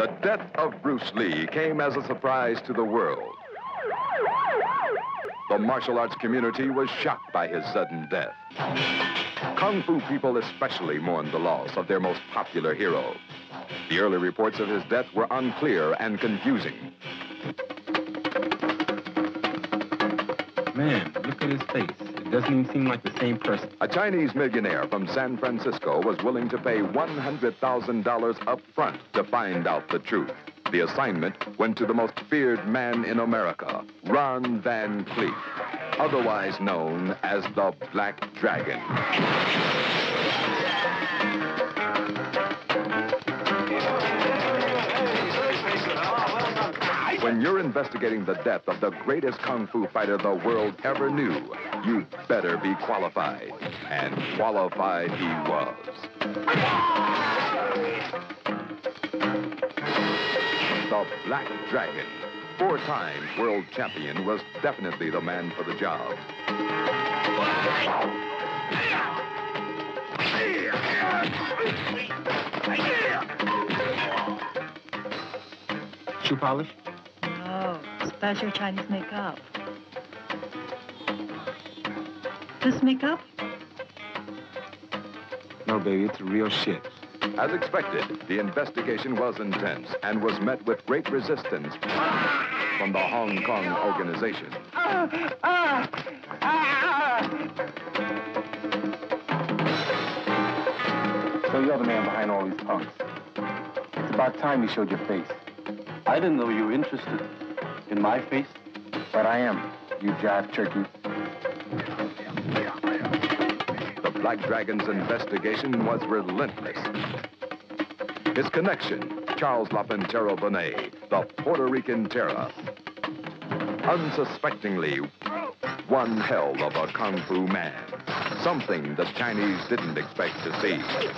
The death of Bruce Lee came as a surprise to the world. The martial arts community was shocked by his sudden death. Kung Fu people especially mourned the loss of their most popular hero. The early reports of his death were unclear and confusing. Man, look at his face. It doesn't even seem like the same person. A Chinese millionaire from San Francisco was willing to pay $100,000 up front to find out the truth. The assignment went to the most feared man in America, Ron Van Cleef, otherwise known as the Black Dragon. When you're investigating the death of the greatest Kung Fu fighter the world ever knew, you'd better be qualified. And qualified he was. The Black Dragon, 4-time world champion, was definitely the man for the job. Shoe polish? Oh, special Chinese makeup. This makeup? No, baby, it's real shit. As expected, the investigation was intense and was met with great resistance from the Hong Kong organization. So you're the man behind all these punks. It's about time you showed your face. I didn't know you were interested in my face. But I am, you jive turkey. The Black Dragon's investigation was relentless. His connection, Charles Lapantero Bonet, the Puerto Rican Terror, unsuspectingly one hell of a Kung Fu man, something the Chinese didn't expect to see.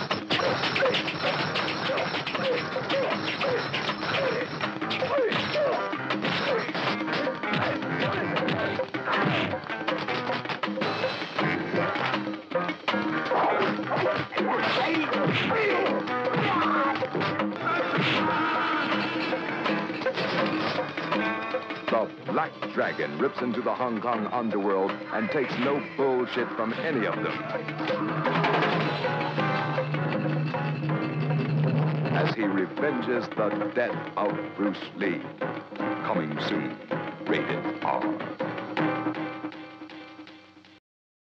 The Black Dragon rips into the Hong Kong underworld and takes no bullshit from any of them. As he revenges the death of Bruce Lee. Coming soon, rated R.